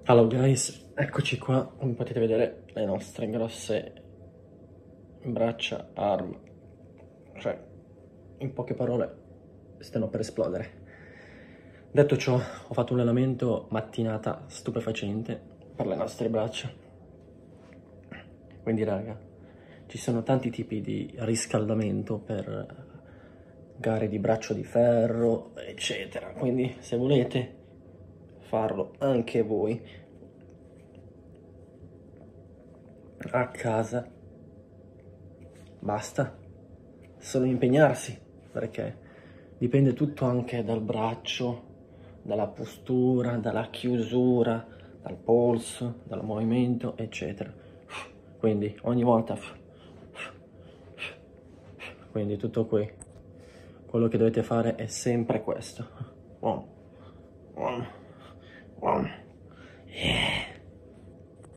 Hello guys, eccoci qua, come potete vedere le nostre grosse braccia, arm, cioè in poche parole stanno per esplodere. Detto ciò, ho fatto un allenamento mattinata stupefacente per le nostre braccia, quindi raga, ci sono tanti tipi di riscaldamento per gare di braccio di ferro, eccetera, quindi se volete farlo anche voi a casa, basta solo impegnarsi, perché dipende tutto anche dal braccio, dalla postura, dalla chiusura, dal polso, dal movimento, eccetera. Quindi ogni volta, quindi tutto qui. Quello che dovete fare è sempre questo. One, one, one.